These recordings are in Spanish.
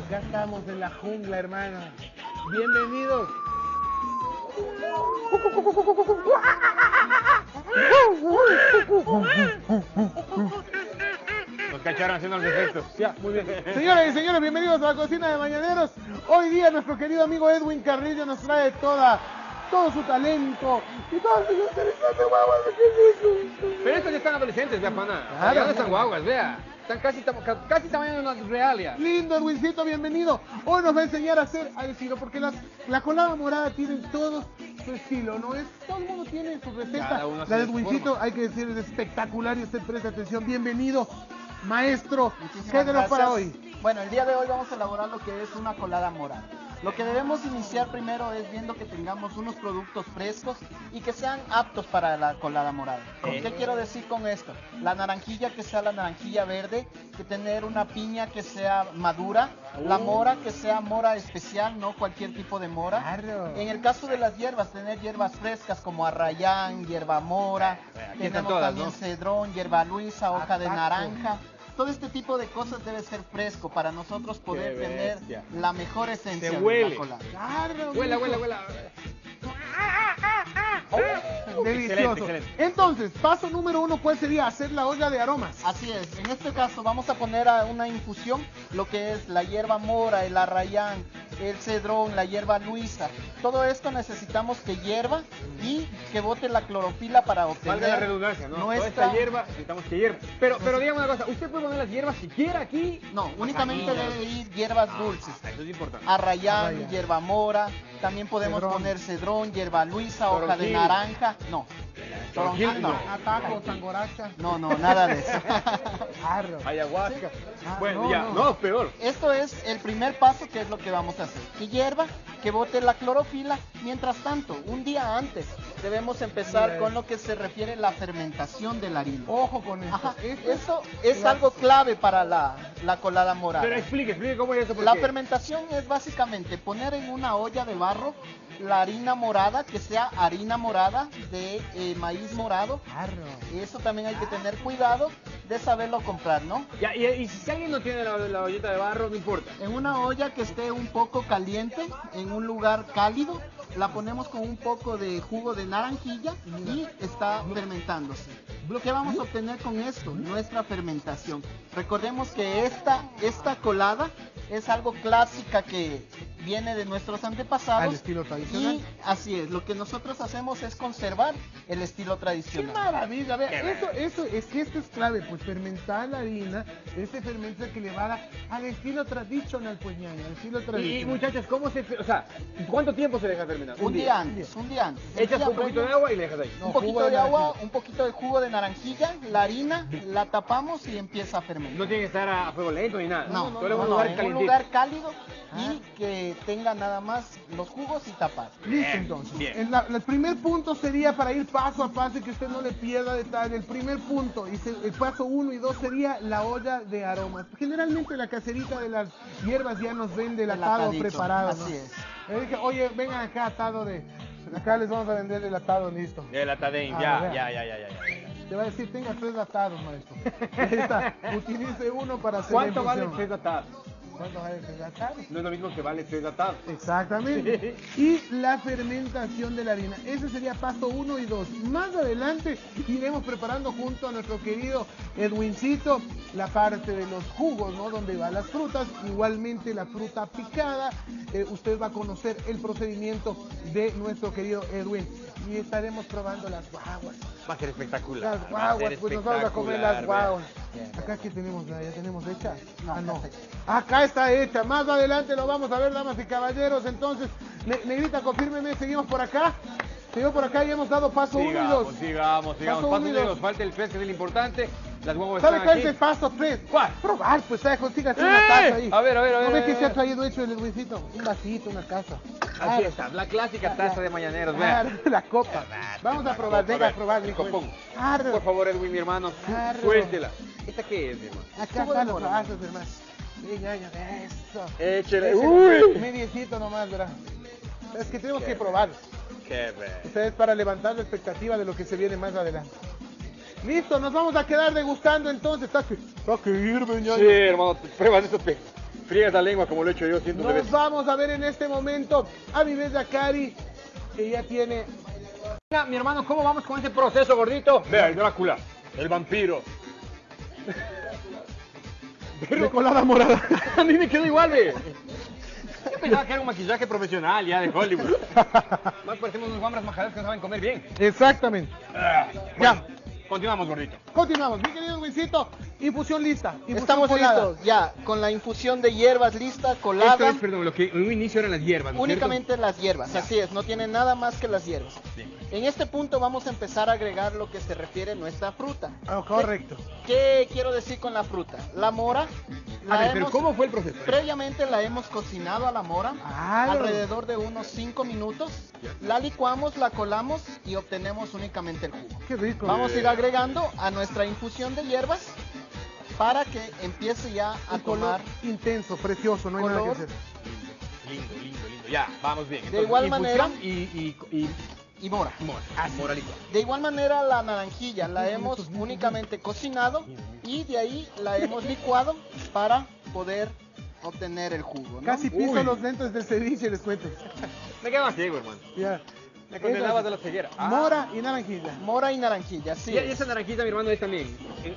Acá estamos en la jungla, hermano. Bienvenidos. Nos cacharon haciendo los efectos. Ya, muy bien. Señoras y señores, bienvenidos a la cocina de Mañaneros. Hoy día nuestro querido amigo Edwin Carrillo nos trae todo su talento y todas sus interesantes guaguas. Pero estos ya están adolescentes, vea, pana. Claro. Ya no están guaguas, vea. Están casi tamaño de una realia. Lindo, Edwincito, bienvenido. Hoy nos va a enseñar a hacer al estilo, porque la colada morada tiene todo su estilo, ¿no? Todo el mundo tiene su receta. Cada uno hace La de de su Edwincito, forma. hay que decir, es espectacular y usted presta atención. Bienvenido, maestro. Muchísimas ¿Qué tenemos para gracias. hoy? Bueno, el día de hoy vamos a elaborar lo que es una colada morada. Lo que debemos iniciar primero es viendo que tengamos unos productos frescos y que sean aptos para la colada morada. ¿Qué quiero decir con esto? La naranjilla que sea la naranjilla verde, que tener una piña que sea madura, la mora que sea mora especial, no cualquier tipo de mora. Claro. En el caso de las hierbas, tener hierbas frescas como arrayán, hierba mora, Aquí están tenemos todas, también ¿no? cedrón, hierba luisa, hoja de Ataco. naranja. Todo este tipo de cosas debe ser fresco para nosotros poder Qué tener bestia. la mejor esencia Se de huele. la colada. Claro. Huela, mijo. huela. Delicioso. Excelente. Entonces, paso número 1, ¿cuál sería? Hacer la olla de aromas. Así es, en este caso vamos a poner a una infusión lo que es la hierba mora, el arrayán, el cedrón, la hierba luisa. Todo esto necesitamos que hierva y que bote la clorofila para obtener Valga la redundancia, ¿no? Toda nuestra... esta hierba, necesitamos que hierva. Pero dígame una cosa, ¿usted puede poner las hierbas si quiere aquí? No, únicamente debe ir hierbas dulces. Eso es importante. Arrayán, Arrayán. hierba mora, también podemos Cedrón. poner cedrón, hierba luisa, hoja de Toronjil. naranja. No, Toronjil toronjil no. no. Ataco, sangoracha. No, nada de eso. Arro. Ayahuasca. Ah, Bueno, no, ya, no. no, peor. Esto es el primer paso, que es lo que vamos a hacer. Que hierva, que bote la clorofila. Mientras tanto, un día antes, debemos empezar Mira con eso. lo que se refiere a la fermentación de la harina. Ojo con esto. Ajá, Esto eso es algo clave para la colada morada. Pero explique cómo es eso. La porque- fermentación es básicamente poner en una olla de barro la harina morada, que sea harina morada de maíz morado. Arro. Eso también hay que tener cuidado de saberlo comprar, ¿no? Ya, y si alguien no tiene la ollita de barro, no importa. En una olla que esté un poco caliente, en un lugar cálido, la ponemos con un poco de jugo de naranjilla y está fermentándose. ¿Qué vamos a obtener con esto? Nuestra fermentación. Recordemos que esta colada es algo clásica que viene de nuestros antepasados. Al estilo tradicional. Y así es, lo que nosotros hacemos es conservar el estilo ¡Qué tradicional. maravilla! Vea, eso es que esto es clave, pues fermentar la harina, ese fermento que le va a dar al estilo tradicional, pues ñaña, al estilo tradicional. Y muchachos, o sea, ¿cuánto tiempo se deja fermentar? Un día antes. Echas El día un poquito previo, de agua y le dejas ahí. No, un jugo poquito de de agua, naranjilla. un poquito de jugo de naranjilla, la harina, la tapamos y empieza a fermentar. No tiene que estar a fuego lento ni nada. No, Solo en un no, lugar en un calientito. lugar cálido Ah. y que tenga nada más los jugos y tapar. Listo, Bien, entonces. bien. El primer punto sería para ir paso a paso y que usted no le pierda detalle. El primer punto, el paso 1 y 2 sería la olla de aromas. Generalmente la caserita de las hierbas ya nos vende el atado atadito, preparado, ¿no? así es. Le dije, oye, vengan acá atado de... Acá les vamos a vender el atado listo. El Atadein, Ah, ya. Te va a decir, tenga 3 atados, maestro. Ahí está, utilice uno para hacer ¿Cuánto la vale infusión. 3 atados? ¿Cuánto vale 3 atados? No es lo mismo que vale 3 atados. Exactamente. Y la fermentación de la harina. Ese sería paso 1 y 2. Más adelante iremos preparando junto a nuestro querido Edwincito la parte de los jugos, ¿no? Donde van las frutas. Igualmente la fruta picada. Usted va a conocer el procedimiento de nuestro querido Edwin. Y estaremos probando las guaguas. Va a ser espectacular. Las va a ser guaguas, pues nos vamos a comer las espectacular, guaguas. vea. Acá que tenemos, ya tenemos hecha. No, Ah, acá no. está hecha. Acá está hecha. Más adelante lo vamos a ver, damas y caballeros. Entonces, Negrita, confírmeme, seguimos por acá. Seguimos por acá y hemos dado paso 1 y 2. Sigamos. Paso Paso uno y 1 y dos. 2. Falta el 3, que es el importante. Las huevos ¿Sabe están cuál aquí. es el paso 3? ¿Cuál? Probar, pues, ¿sabes? Consígase una taza ahí. A ver. ¿No ve que ver. se ha traído hecho el Edwincito? Un vasito, una taza. Aquí está, la clásica taza de mañaneros, Claro, vea. la copa. Vamos a probar, copa, venga a ver, probar, el mijo. copón. Claro. Por favor, Edwin, mi hermano, Claro. suéltela. ¿Esta qué es, mi hermano? Acá Jugo de están los mora. vasos, hermano. Sí, ya, eso. Échele. Ese, ¡Uy! Mediecito nomás, ¿verdad? Es que tenemos que probar. ¡Qué ve! Ustedes para levantar la expectativa de lo que se viene más adelante. Listo, nos vamos a quedar degustando entonces. Está que hirve, ñaño. Sí, hermano, pruebas esto, Friegas la lengua como lo he hecho yo cientos de Nos veces. vamos a ver en este momento a mi bella Cari, que ya tiene... Mira, mi hermano, ¿cómo vamos con ese proceso, gordito? Vea, el Drácula, el vampiro. de colada morada. A mí me quedó igual, ve. Yo pensaba que era un maquillaje profesional ya de Hollywood. Más parecemos unos guambras majadas que no saben comer bien. Exactamente. Ya, continuamos, gordito. Continuamos, mi querido Luisito. Infusión lista. Infusión Estamos colada. listos, ya, con la infusión de hierbas lista, colada. Esto es, perdón, lo que en un inicio eran las hierbas, ¿no es Únicamente las hierbas, Ya. así es, no tiene nada más que las hierbas. Sí. En este punto vamos a empezar a agregar lo que se refiere a nuestra fruta. Ah, correcto. ¿Qué quiero decir con la fruta? La mora, A ver, pero ¿cómo fue el proceso? previamente la hemos cocinado a la mora, Claro. alrededor de unos 5 minutos. La licuamos, la colamos y obtenemos únicamente el jugo. Qué rico. Vamos a ir agregando a nuestra infusión de hierbas para que empiece ya a Un color tomar. intenso, precioso, no hay nada que color. hacer. Lindo, lindo, lindo. Ya, vamos bien. De igual infusión manera- y Y mora. mora. Moralito. De igual manera la naranjilla la hemos únicamente cocinado y de ahí la hemos licuado para poder obtener el jugo, ¿no? Casi piso Uy. los lentes del ceviche, les cuento. Me quedaba ciego, hermano. Ya. Me condenabas de la ceguera. Mora y naranjilla. Mora y naranjilla, sí. Y esa naranjita, mi hermano, es también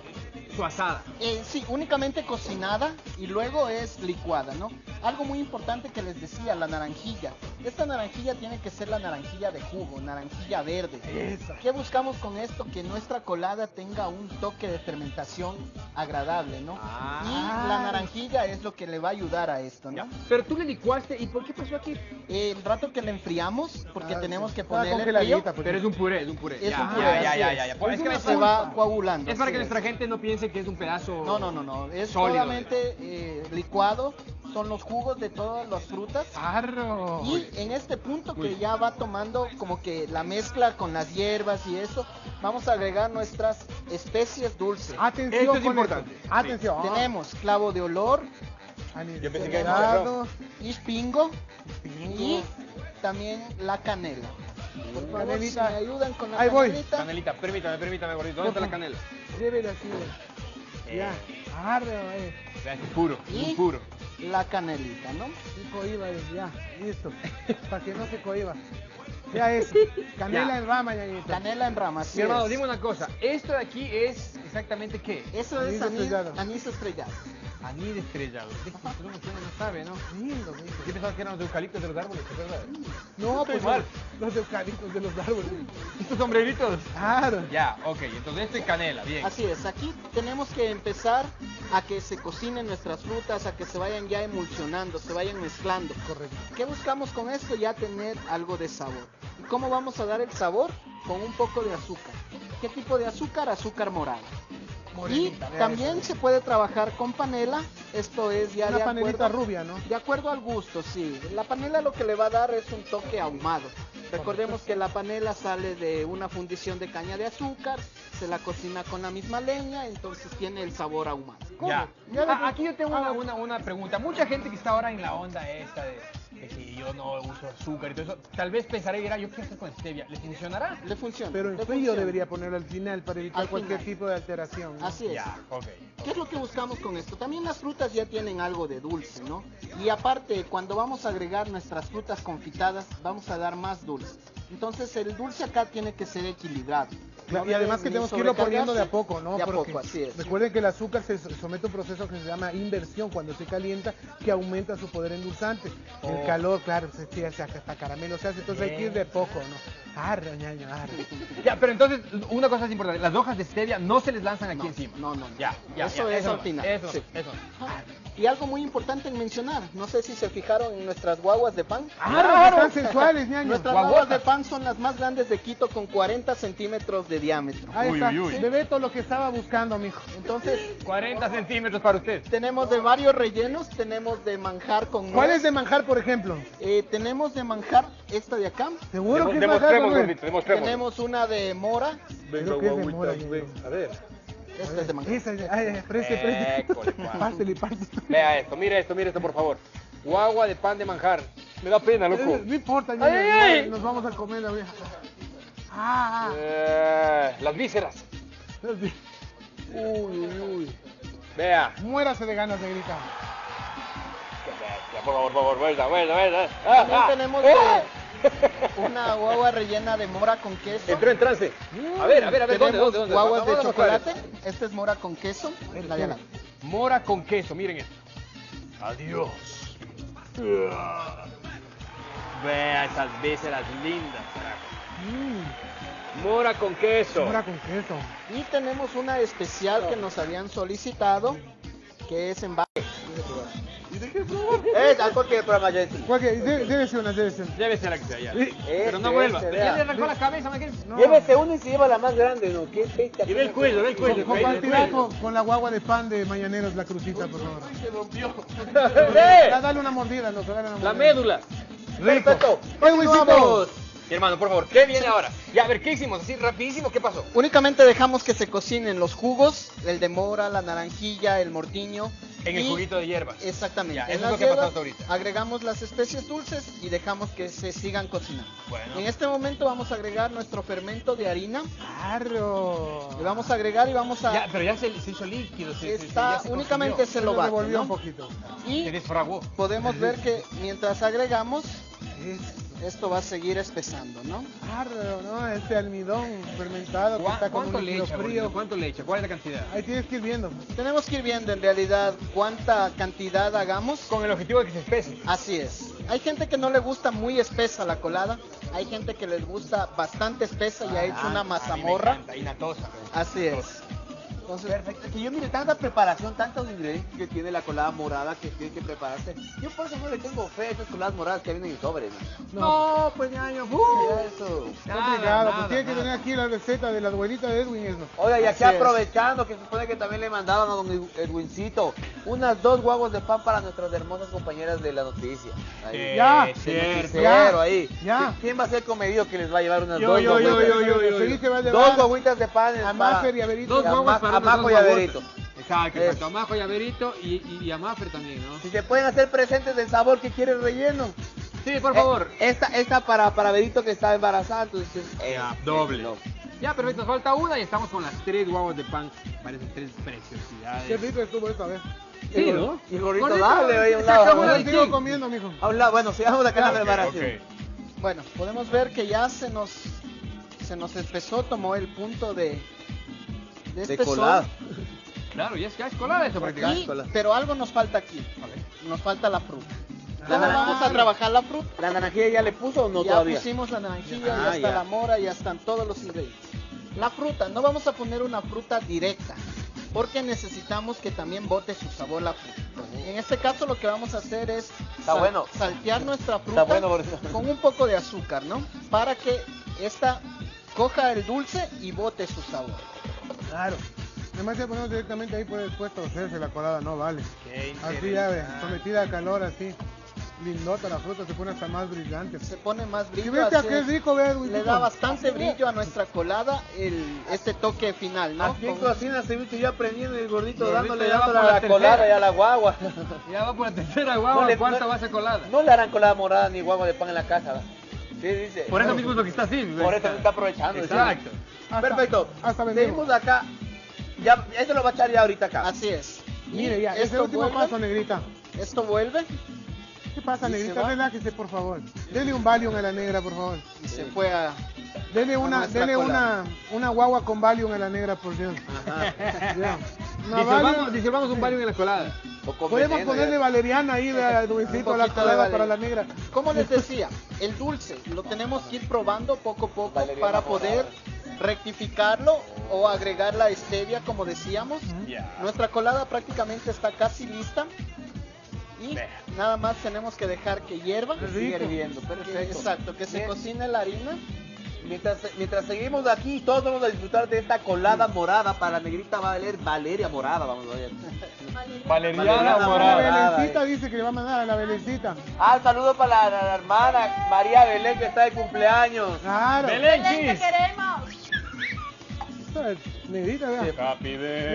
su asada. Sí, únicamente cocinada y luego es licuada, ¿no? Algo muy importante que les decía, la naranjilla. Esta naranjilla tiene que ser la naranjilla de jugo, naranjilla verde. Esa. ¿Qué buscamos con esto? Que nuestra colada tenga un toque de fermentación agradable, ¿no? Ah. Y la naranjilla es lo que le va a ayudar a esto, ¿no? Ya. Pero tú le licuaste, ¿y por qué pasó aquí? El rato que la enfriamos, porque Ah, tenemos sí. que Estaba ponerle congeladita, frío, pues. Pero es un puré, es un puré. es Ya, un puré, ya, así ya, es. ya, ya. Pues es que me se va pulpa. coagulando. Es para así que nuestra gente no piense que es un pedazo. No, es sólido. solamente licuado, son los jugos de todas las frutas. Claro. Y en este punto Muy que bien. ya va tomando como que la mezcla con las hierbas y eso, vamos a agregar nuestras especies dulces. Atención Esto es con importante. esto. Atención. Tenemos clavo de olor, Anís Yo pensé que era dorado, ispingo pingo. y también la canela. Por favor, si Canelita. me ayudan con la Ahí voy. canelita. Canelita, permítame, gordito. ¿Dónde está la canela? Llévele así. Ya. Arre, Vea, es puro, Y- es puro. La canelita, ¿no? Sí, cohiba, ya. Listo. Para que no se cohiba. Ya es. Canela Ya. en rama, ñañita. Canela en rama, Mi sí hermano, es. dime una cosa. Esto de aquí es exactamente qué? Eso Anís es anís, estrellado. anís estrellado. Anís estrellado. Uno no sabe, ¿no? Lindo, lindo. Yo pensaba que eran los eucaliptos de los árboles, ¿te acuerdas? No, Estoy pues mal. los eucaliptos de los árboles. Estos sombreritos. Claro. Ya, ok. Entonces esto y canela, bien. Así es, aquí tenemos que empezar a que se cocinen nuestras frutas, a que se vayan ya emulsionando, se vayan mezclando. Correcto. ¿Qué buscamos con esto? Ya tener algo de sabor. ¿Y cómo vamos a dar el sabor? Con un poco de azúcar. ¿Qué tipo de azúcar? Azúcar morada. Y Morenita, vea también esa. se puede trabajar con panela, esto es ya Una de panelita acuerdo, rubia, ¿no? de acuerdo al gusto, sí. La panela lo que le va a dar es un toque ahumado. Recordemos que la panela sale de una fundición de caña de azúcar, se la cocina con la misma leña, entonces tiene el sabor ahumado. Ya. Ya le- Aquí yo tengo una pregunta. Mucha gente que está ahora en la onda esta de que si yo no uso azúcar y todo eso, tal vez pensará y dirá, yo quiero hacer con stevia. ¿Le funcionará? Le funciona. Pero en le frío funciona. debería ponerlo al final para evitar Al cualquier final. tipo de alteración. ¿no? Así es. Ya, ok. ¿Qué es lo que buscamos con esto? También las frutas ya tienen algo de dulce, ¿no? Y aparte, cuando vamos a agregar nuestras frutas confitadas, vamos a dar más dulce. Entonces, el dulce acá tiene que ser equilibrado. Claro, No y además que debe ni tenemos que irlo poniendo de a sobrecargarse, poco, ¿no? De a Porque poco, así es. recuerden que el azúcar se somete a un proceso que se llama inversión cuando se calienta, que aumenta su poder endulzante. Oh. El calor, claro, se hace hasta caramelo se hace, entonces hay que ir de poco, ¿no? Arre, ñaño, arre. Ya, pero entonces, una cosa es importante. Las hojas de stevia no se les lanzan aquí No, encima. no. Ya, ya. Eso ya, es al no, final. Eso, Sí. eso. Y algo muy importante en mencionar, no sé si se fijaron en nuestras guaguas de pan. ¡Claro! Están sensuales, ñaño. Nuestras Guaguotas. guaguas de pan son las más grandes de Quito con 40 centímetros de diámetro. Ahí Uy, está, uy, uy. Bebeto lo que estaba buscando, mijo. Entonces, 40 centímetros para usted. tenemos de varios rellenos, tenemos de manjar con ¿Cuál nuez, es de manjar, por ejemplo? tenemos de manjar esta de acá, ¿Seguro que es manjar? Demostremos, Manuel? gordito, demostremos. tenemos una de mora, Creo que es de mora, ñaño. A ver. esta es de manjar. Esa es de... Ay, preste. École, Juan. Pásele. Vea esto, mire esto, por favor. Guagua de pan de manjar. Me da pena, loco. No importa, ñaño, Ay, ay, ay. nos vamos a comer la vieja. Las vísceras. Uy. Vea. Muérase de ganas de gritar. Ya, por favor, vuelta. También tenemos una guagua rellena de mora con queso. Entró en trance. A ver, Tenemos ¿dónde? guaguas de Vamos a mostrar chocolate. Esta es mora con queso. La de adelante. Mora con queso, miren esto. Adiós. Vea esas vísceras lindas, carajo. Mora con queso. Mora con queso. Y tenemos una especial que nos habían solicitado, que es en ¿A cualquier programa yo decía? Debe ser una. Debe ser la que sea ya. Sí. Pero no vuelva. Vea. Ya le arrancó la cabeza, Maquel. No. Llévese uno y se lleva la más grande, ¿no? ¿Qué fecha? Y ve el cuello, ve el cuello. Compartirá con la guagua de pan de Mañaneros la crucita, por favor. Se rompió. Dale una mordida, loco, dale una mordida. La médula. Rico. Perfecto. Edwincito. Continuamos. Mi hermano, por favor, ¿qué viene ahora? Ya, a ver, ¿qué hicimos? Así rapidísimo, ¿qué pasó? Únicamente dejamos que se cocinen los jugos, el de mora, la naranjilla, el mortiño. En el y- juguito de hierba. Exactamente. Ya, En eso es las lo que ha pasado hierbas hasta ahorita. agregamos las especies dulces y dejamos que se sigan cocinando. Bueno. En este momento vamos a agregar nuestro fermento de harina. Claro. Le vamos a agregar y vamos a... Ya, pero ya se hizo líquido. Está, ya únicamente se lo lo bate, devolvió ¿no? un poquito. Se Y desfraguó. podemos ver que mientras agregamos, esto va a seguir espesando, ¿no? Claro, ¿no? Este almidón fermentado que está con ¿Cuánto un le líquido echa, frío. Gordito? ¿Cuánto le echa? ¿Cuál es la cantidad? Ahí tienes que ir viendo. Tenemos que ir viendo en realidad cuánta cantidad hagamos. Con el objetivo de que se espese. Así es. Hay gente que no le gusta muy espesa la colada. Hay gente que les gusta bastante espesa y ha hecho una mazamorra. Y natosa. Así es. Entonces, Perfecto. Que yo mire tanta preparación, tantos ingredientes que tiene la colada morada que tiene que prepararse. Yo por eso no le tengo fe a esas coladas moradas que vienen en sobres. No, pues ñaño. Eso. Complicado, pues tiene que tener aquí la receta de la abuelita de Edwin. Eso. Oiga, y aquí Así es. aprovechando que se supone que también le mandaron a don Edwincito unas 2 guaguas de pan para nuestras hermosas compañeras de la noticia. Ahí. Ya. De Cierto. noticiero ahí. Ya. ¿Quién va a ser comedido que les va a llevar unas Yo, 2 yo, guaguitas? Seguí que va a 2 llevar guaguitas de pan a Maffer y a Berito. Dos guaguas para Amajo unos y dos Averito. guaguotas. Exacto, Es. exacto. Amajo y Averito y a Maffer también, ¿no? Si se pueden hacer presentes del sabor que quiere el relleno. Sí, por favor. Esta para Verito que está embarazada, entonces. doble. no. Ya, perfecto, nos falta una y estamos con las 3 guaguas de pan. Parecen 3 preciosidades. Qué rico estuvo esto, a ver. Sí, ¿no? Y el gordito, Gordito, dale, ahí a un se acabó lado. la Sigo Sí. comiendo, mijo. A un lado, bueno, sigamos acá en la preparación. bueno, podemos ver que ya se nos empezó, tomó el punto de espesor. colada. Claro, ya es colada eso prácticamente. Y- pero algo nos falta aquí. Nos falta la fruta. La ¿Cómo naranja. vamos a trabajar la fruta? ¿La naranjilla ya le puso o no Ya todavía? pusimos la naranjilla, Ah, ya está ya. la mora, ya están todos los ingredientes. La fruta, no vamos a poner una fruta directa, porque necesitamos que también bote su sabor la fruta. En este caso lo que vamos a hacer es Está bueno. saltear nuestra fruta bueno, gordito. con un poco de azúcar, ¿no? Para que esta coja el dulce y bote su sabor. Claro. Además ya ponemos directamente ahí por después torcerse la colada, no vale. Qué Así ya ve, interesante. sometida a calor así. Lindota la fruta, se pone hasta más brillante. Se pone más Y brillo, vete a así qué es. rico, ve, Edwin. Le da bastante brillo a nuestra colada este toque final, ¿no? Aquí en Con- cocina ceviche yo aprendiendo y el gordito Gordito dándole ya va a por la la colada tercera. y a la guagua. Ya va por la tercera guagua, No le- ¿cuánta no- va a ser colada? No le harán colada morada ni guagua de pan en la casa. ¿va? Sí, dice. Por eso mismo es lo que está así. Por eso se está aprovechando. dice. Exacto. Perfecto. Hasta vendemos. Seguimos acá. Ya, esto lo va a echar ya ahorita acá. Así es. Mire ya, ese Esto último vuelve, paso, negrita. Esto vuelve ¿Qué pasa, ¿Y se negrita? va? Relájese, por favor. Dele un Valium a la negra, por favor. y se fue a... Dele nuestra dele colada. una guagua con Valium a la negra, por Dios. Ya. Una Valium. Disolvamos un Valium en la colada. O con Podemos veneno, ponerle ya. valeriana ahí, vea, Edwincito, a la poquito de colada para valeriana. la negra. Como les decía, el dulce lo tenemos que ir probando poco a poco Valeriana para morada. poder rectificarlo o agregar la stevia, como decíamos. Ya. Nuestra colada prácticamente está casi lista. Y Vea. nada más tenemos que dejar que hierva. Qué Sigue rico. hirviendo, Que- perfecto. exacto, que se Bien. cocine la harina. Mientras seguimos aquí, todos vamos a disfrutar de esta colada morada. Para la negrita va a valer Valeria morada, vamos a ver. Valeriana Valeriana La morada. Belencita dice que le va a mandar a la Belencita. Ah, saludo para la hermana María Belén que está de cumpleaños. Claro. Belén, ¡Belén, te chis. queremos! Esta es Negrita, vea. Happy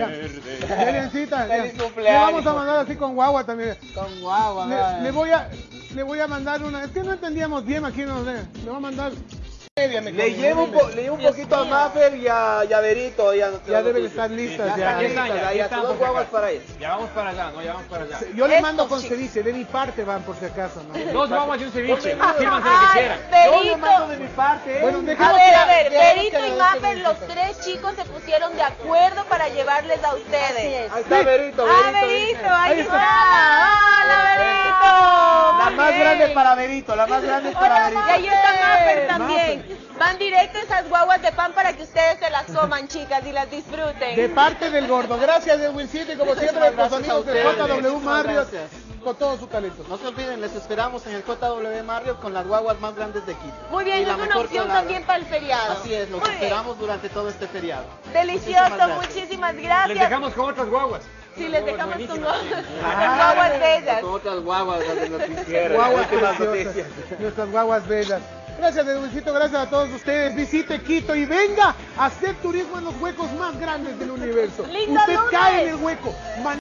Belencita. ya. Feliz Le cumpleaños. vamos a mandar así con guagua también. Con guagua, Le voy a mandar una. Es que no entendíamos bien aquí, no sé. Le voy a mandar Le llevo un poquito a Maffer y a Verito. Ya deben estar listas. Ya Ya están, dos guaguas para ir. Ya vamos para allá, ¿no? Ya vamos para allá. Yo le mando con ceviche, de mi parte van por si acaso, ¿no? 2 guaguas y un ceviche. Sírvanse lo que quieran. Yo le mando de mi parte. Bueno, A dejemos ver, que- Berito y Maffer, los 3 chicos se pusieron de acuerdo para llevarles a ustedes. Ahí está Verito. Berito, ahí está. Hola, Berito. La Muy más bien. grande para Verito, la más grande para Verito. Y ahí está Maffer también. Van directo esas guaguas de pan para que ustedes se las coman, chicas, y las disfruten. De parte del gordo. Gracias, Edwincito, y como siempre, los gracias amigos a de ustedes. JW Muchísimas Marriott, gracias. con todo su talento. No se olviden, les esperamos en el JW Marriott con las guaguas más grandes de Quito. Muy bien, Y es la una mejor opción colada. también para el feriado. Así es, los Muy bien. esperamos durante todo este feriado. Delicioso, gracias. muchísimas Les gracias. dejamos con otras guaguas. Sí, les dejamos con Buenísimas. guaguas bellas. Con otras guaguas de noticiero. Guaguas Últimas preciosas, noticias. nuestras guaguas bellas. Gracias, Edwincito, gracias a todos ustedes. Visite Quito y venga a hacer turismo en los huecos más grandes del universo. ¡Lindo Usted lunes! cae en el hueco.